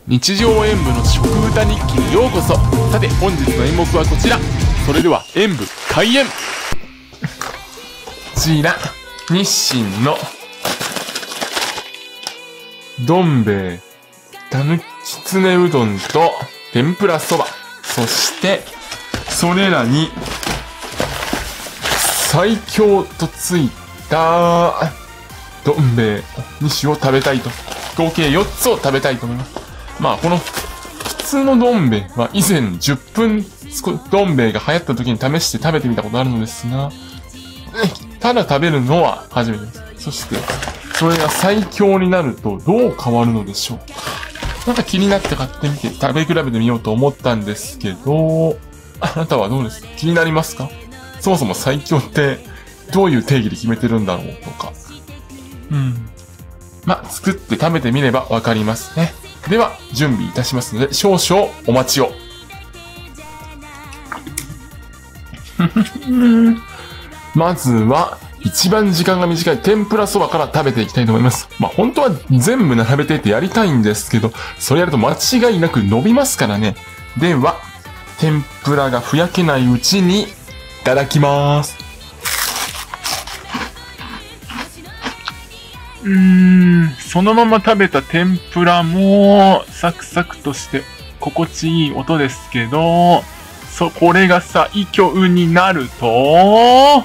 日常演舞の食歌日記にようこそ。さて本日の演目はこちら。それでは演舞開演。こちら日清のどん兵衛たぬきつねうどんと天ぷらそば、そしてそれらに最強とついたどん兵衛2種を食べたいと、合計4つを食べたいと思います。まあこの普通のどん兵衛は以前10分どん兵衛が流行った時に試して食べてみたことあるのですが、ただ食べるのは初めてです。そしてそれが最強になるとどう変わるのでしょうか。なんか気になって買ってみて食べ比べてみようと思ったんですけど、あなたはどうですか？気になりますか？そもそも最強ってどういう定義で決めてるんだろうとか。まあ、作って食べてみればわかりますね。では、準備いたしますので、少々お待ちを。まずは、一番時間が短い天ぷらそばから食べていきたいと思います。まあ、本当は全部並べていてやりたいんですけど、それやると間違いなく伸びますからね。では、天ぷらがふやけないうちに、いただきます。そのまま食べた天ぷらもサクサクとして心地いい音ですけど、これが最強になると、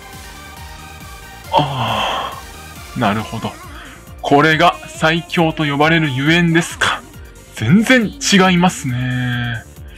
なるほど。これが最強と呼ばれるゆえんですか。全然違いますね。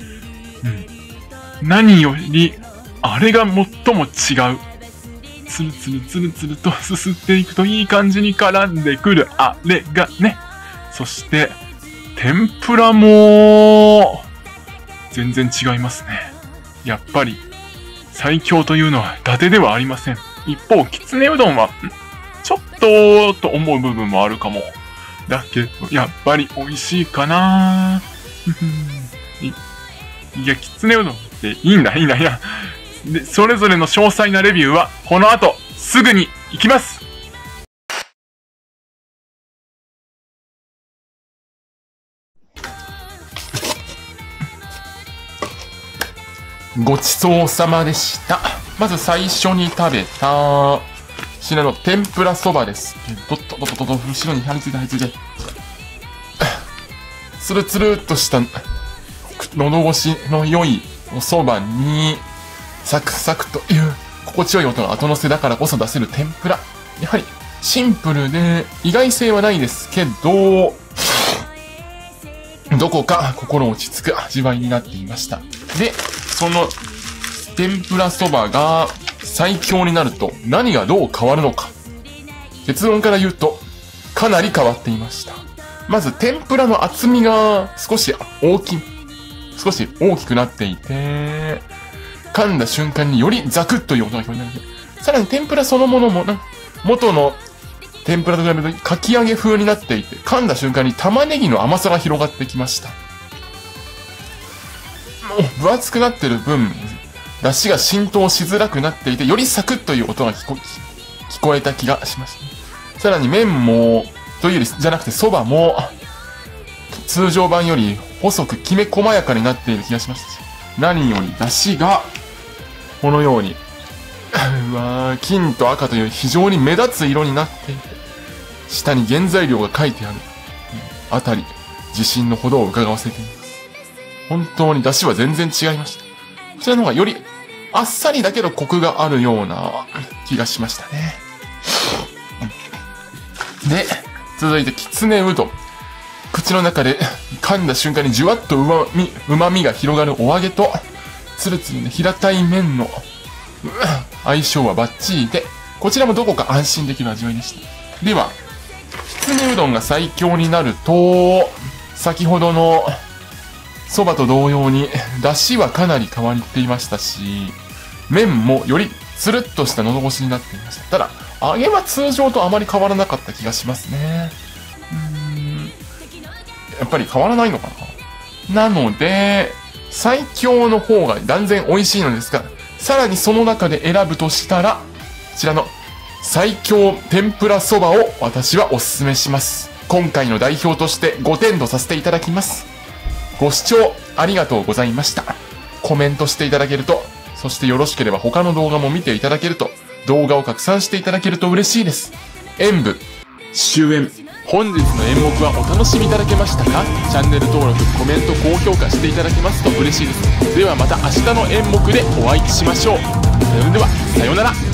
何より、あれが最も違う。つるつるつるつるとすすっていくといい感じに絡んでくるあれがね。そして、天ぷらも、全然違いますね。やっぱり、最強というのは伊達ではありません。一方、きつねうどんは、ちょっと思う部分もあるかも。だけど、やっぱり美味しいかな。いや、きつねうどんっていいんだ。で、それぞれの詳細なレビューは、この後、すぐに行きます。ごちそうさまでした。まず最初に食べた、こちらの天ぷらそばです。後ろに張り付いて。つるつるっとした、喉越しの良いおそばに、サクサクという心地よい音の後乗せだからこそ出せる天ぷら。やはりシンプルで意外性はないですけど、どこか心落ち着く味わいになっていました。で、その天ぷらそばが最強になると何がどう変わるのか。結論から言うとかなり変わっていました。まず天ぷらの厚みが少し大きくなっていて、噛んだ瞬間によりザクッという音が聞こえるので、さらに天ぷらそのものも元の天ぷらと比べるとかき揚げ風になっていて、噛んだ瞬間に玉ねぎの甘さが広がってきました。もう分厚くなってる分、出汁が浸透しづらくなっていて、よりサクッという音が聞こえた気がしました。さらに麺も、というよりじゃなくてそばも、通常版より細くきめ細やかになっている気がしましたし、何より出汁が、このように、金と赤という非常に目立つ色になっていて、下に原材料が書いてあるあたり、自信のほどを伺わせています。本当に出汁は全然違いました。こちらの方がよりあっさりだけどコクがあるような気がしましたね。で、続いてきつねうどん。口の中で噛んだ瞬間にじゅわっと旨味が広がるお揚げと、つるつるで平たい麺の相性はバッチリで、こちらもどこか安心できる味わいでした。では、きつねうどんが最強になると、先ほどのそばと同様に、出汁はかなり変わっていましたし、麺もよりつるっとした喉越しになっていました。ただ、揚げは通常とあまり変わらなかった気がしますね。やっぱり変わらないのかな。なので、最強の方が断然美味しいのですが、さらにその中で選ぶとしたら、こちらの最強天ぷらそばを私はおすすめします。 今回の代表として5点とさせていただきます。ご視聴ありがとうございました。コメントしていただけると、そしてよろしければ他の動画も見ていただけると、動画を拡散していただけると嬉しいです。演舞、終演。本日の演目はお楽しみいただけましたか？チャンネル登録、コメント、高評価していただけますと嬉しいです。ではまた明日の演目でお会いしましょう。それでは、さようなら。